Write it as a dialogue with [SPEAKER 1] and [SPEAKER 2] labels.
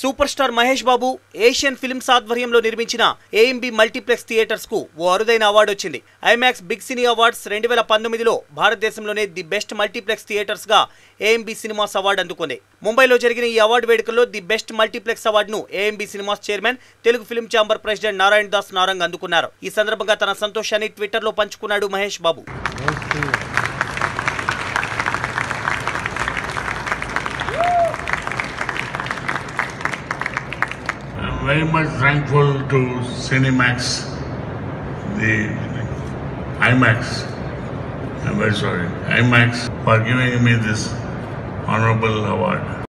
[SPEAKER 1] Super star Mahesh Babu Asian films ఆధ్వర్యంలో నిర్మించిన AMB multiplex theatres కు ఓ అరుదైన అవార్డు వచ్చింది. ఐమాక్స్ బిగ్ సినీ అవార్డ్స్ 2019లో భారతదేశంలోనే ది బెస్ట్ మల్టీప్లెక్స్ థియేటర్స్ గా AMB సినిమాస్ అవార్డు అందుకుంది. ముంబైలో జరిగిన ఈ అవార్డు వేడుకల్లో ది బెస్ట్ మల్టీప్లెక్స్ అవార్డును AMB cinemas chairman, Telugu film chamber president Narayana Das Narang అందుకున్నారు. ఈ సందర్భంగా తన సంతోషాన్ని ట్విట్టర్లో పంచుకున్నాడు Mahesh Babu.
[SPEAKER 2] Very much thankful to Cinemax, the IMAX. I'm very sorry, IMAX, for giving me this honorable award.